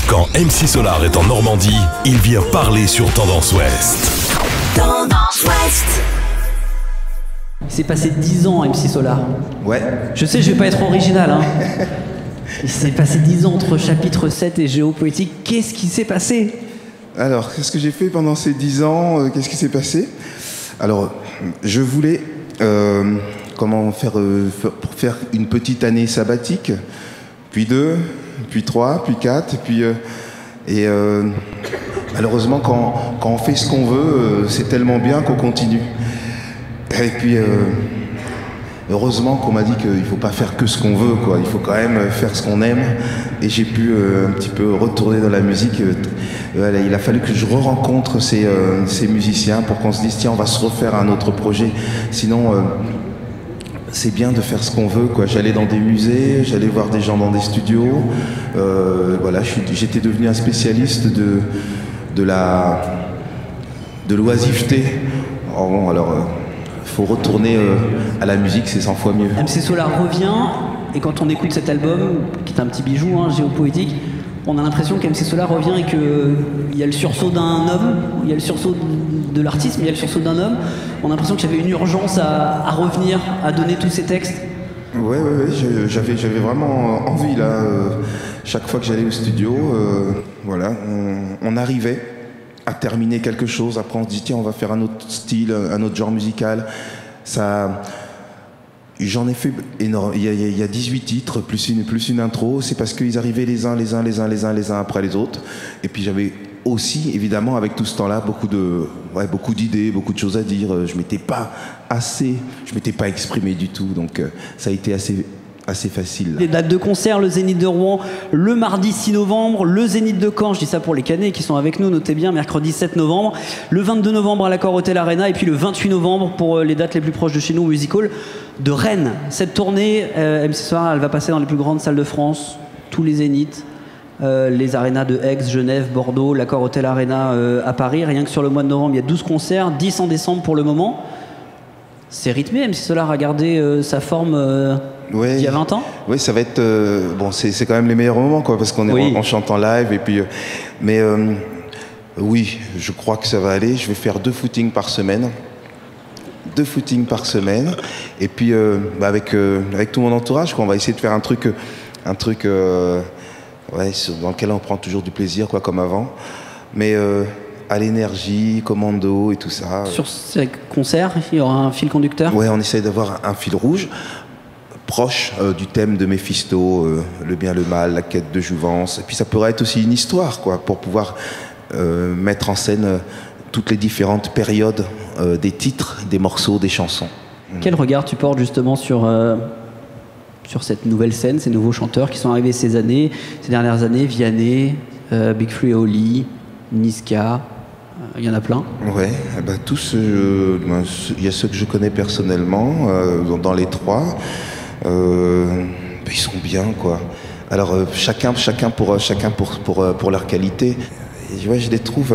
Quand MC Solar est en Normandie, il vient parler sur Tendance Ouest. Tendance Ouest. Il s'est passé 10 ans, MC Solar. Ouais. Je sais, je vais pas être original, hein. Il s'est passé 10 ans entre chapitre 7 et Géopoétique. Qu'est-ce qui s'est passé? Alors, qu'est-ce que j'ai fait pendant ces 10 ans? Qu'est-ce qui s'est passé? Alors, je voulais pour faire une petite année sabbatique, puis 2, puis 3, puis 4, et malheureusement, quand on fait ce qu'on veut, c'est tellement bien qu'on continue. Et puis, heureusement qu'on m'a dit qu'il ne faut pas faire que ce qu'on veut, quoi. Il faut quand même faire ce qu'on aime. Et j'ai pu un petit peu retourner dans la musique. Voilà, il a fallu que je re-rencontre ces musiciens pour qu'on se dise, tiens, on va se refaire un autre projet. Sinon, c'est bien de faire ce qu'on veut, quoi. J'allais dans des musées, j'allais voir des gens dans des studios. Voilà, j'étais devenu un spécialiste de l'oisiveté. Oh, bon, alors... faut retourner à la musique, c'est 100 fois mieux. MC Solar revient, et quand on écoute cet album, qui est un petit bijou, hein, Géopoétique, on a l'impression qu'MC Solar revient et qu'il y a le sursaut d'un homme, il y a le sursaut de l'artiste, mais il y a le sursaut d'un homme. On a l'impression qu'il y avait une urgence à revenir, à donner tous ces textes. Ouais, j'avais vraiment envie, là. Chaque fois que j'allais au studio, voilà, on arrivait à terminer quelque chose. Après, on se dit, tiens, on va faire un autre style, un autre genre musical. Ça, j'en ai fait énorme. Il y a 18 titres, plus une intro. C'est parce qu'ils arrivaient les uns après les autres. Et puis, j'avais aussi, évidemment, avec tout ce temps-là, beaucoup d'idées, beaucoup de choses à dire. Je m'étais pas exprimé du tout. Donc, ça a été assez facile. Les dates de concert, le Zénith de Rouen, le mardi 6 novembre, le Zénith de Caen, je dis ça pour les Canets qui sont avec nous, notez bien, mercredi 7 novembre, le 22 novembre à l'Accor Hotel Arena, et puis le 28 novembre pour les dates les plus proches de chez nous, Music Hall de Rennes. Cette tournée, MC Solar, elle va passer dans les plus grandes salles de France, tous les Zéniths, les arénas de Aix, Genève, Bordeaux, l'Accor Hotel Arena à Paris. Rien que sur le mois de novembre, il y a 12 concerts, 10 en décembre pour le moment. C'est rythmé, MC Solar a gardé sa forme il y a 20 ans. Oui, ça va être... bon, c'est quand même les meilleurs moments, quoi, parce qu'on est on chante en live, et puis... oui, je crois que ça va aller. Je vais faire 2 footings par semaine. 2 footings par semaine. Et puis, avec tout mon entourage, quoi, on va essayer de faire un truc dans lequel on prend toujours du plaisir, quoi, comme avant. Mais... à l'énergie, commando et tout ça. Sur ces concerts, il y aura un fil conducteur? Ouais, on essaye d'avoir un fil rouge proche du thème de Méphisto, le bien, le mal, la quête de jouvence. Et puis ça pourrait être aussi une histoire, quoi, pour pouvoir mettre en scène toutes les différentes périodes des titres, des morceaux, des chansons. Quel regard tu portes justement sur cette nouvelle scène, ces nouveaux chanteurs qui sont arrivés ces dernières années, Vianney, Big Flo et Oli, Niska, il y en a plein. Ouais, tous, il y a ceux que je connais personnellement, dans les 3. Ils sont bien, quoi. Alors chacun pour leur qualité. Et, ouais, je les trouve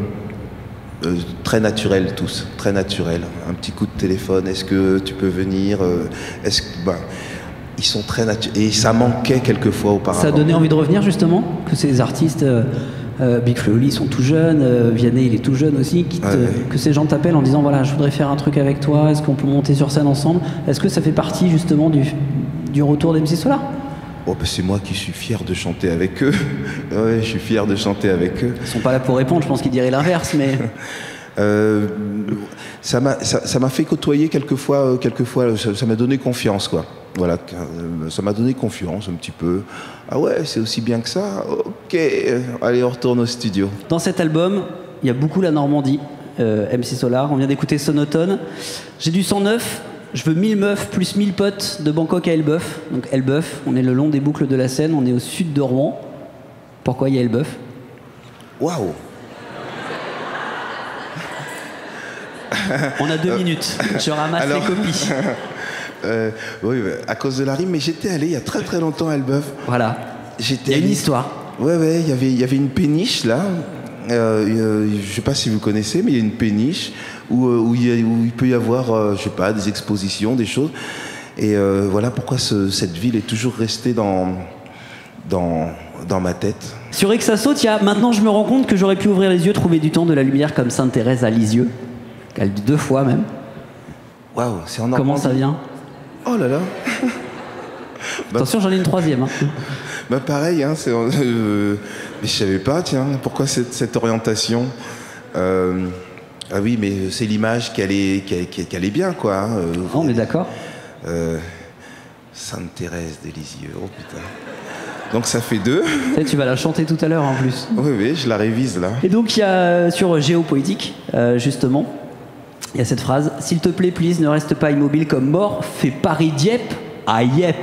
très naturels tous, très naturels. Un petit coup de téléphone, est-ce que tu peux venir? Ils sont très naturels. Et ça manquait quelquefois auparavant. Ça a donné envie de revenir justement, que ces artistes... Big Flo et Oli, ils sont tout jeunes, Vianney il est tout jeune aussi, que ces gens t'appellent en disant voilà, je voudrais faire un truc avec toi, est-ce qu'on peut monter sur scène ensemble? Est-ce que ça fait partie justement du retour d'MC Solar? C'est moi qui suis fier de chanter avec eux. Ouais, je suis fier de chanter avec eux. Ils sont pas là pour répondre, je pense qu'ils diraient l'inverse, mais... ça m'a fait côtoyer quelquefois, ça m'a donné confiance, quoi. Voilà, ça m'a donné confiance un petit peu. Ah ouais, c'est aussi bien que ça? Ok, allez, on retourne au studio. Dans cet album, il y a beaucoup la Normandie, MC Solar. On vient d'écouter Sonotone. J'ai du 109, je veux 1000 meufs plus 1000 potes de Bangkok à Elbeuf. Donc Elbeuf, on est le long des boucles de la Seine, on est au sud de Rouen. Pourquoi il y a Elbeuf? Waouh! On a 2 minutes, je ramasse les copies. Oui, à cause de la rime, mais j'étais allé il y a très très longtemps à Elbeuf. Voilà. Il y a une histoire. Ouais, il y avait une péniche là. Je sais pas si vous connaissez, mais il y a une péniche où il peut y avoir, je sais pas, des expositions, des choses. Et voilà pourquoi cette ville est toujours restée dans ma tête. Sur X ça saute, il y a maintenant je me rends compte que j'aurais pu ouvrir les yeux, trouver du temps, de la lumière comme Sainte Thérèse à Lisieux. Elle dit 2 fois même. Waouh, c'est en Normandie. Comment ça vient? Oh là là. Attention, j'en ai une 3e. Hein. Bah pareil, hein, mais je savais pas, tiens, pourquoi cette orientation. Ah oui, mais c'est l'image qu'elle est bien, quoi. Hein, On est d'accord. Sainte Thérèse de Lisieux, oh putain. Donc ça fait 2. Tu vas la chanter tout à l'heure en plus. Oui, je la révise là. Et donc il y a sur Géopoétique, justement, il y a cette phrase: s'il te plaît, please, ne reste pas immobile comme mort, fais Paris-Dieppe à Yep.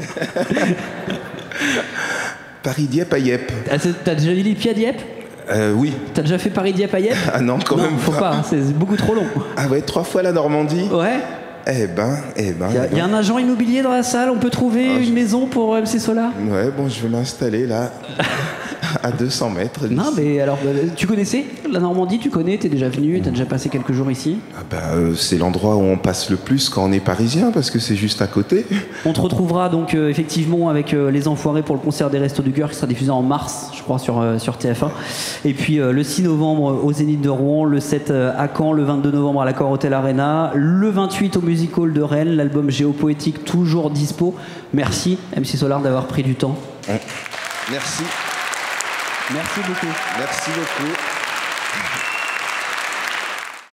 Paris-Dieppe à Yep. T'as déjà mis les pieds à Dieppe? Oui. T'as déjà fait Paris-Dieppe à Yep? Ah non, quand même faut pas, hein, c'est beaucoup trop long. Ah ouais, 3 fois la Normandie. Ouais. Eh ben. Il y a un agent immobilier dans la salle, on peut trouver une maison pour MC Solar? Ouais, bon, je vais m'installer là, à 200 mètres. Non, mais alors, tu connaissais la Normandie? Tu connais? T'es déjà venu? T'as déjà passé quelques jours ici? C'est l'endroit où on passe le plus quand on est parisien, parce que c'est juste à côté. On te retrouvera donc effectivement avec Les Enfoirés pour le concert des Restos du Cœur qui sera diffusé en mars, je crois, sur TF1. Et puis le 6 novembre au Zénith de Rouen, le 7 à Caen, le 22 novembre à l'Accor Hotel Arena, le 28 au Music Hall de Rennes, l'album Géopoétique toujours dispo. Merci MC Solar d'avoir pris du temps. Merci. Merci beaucoup. Merci beaucoup.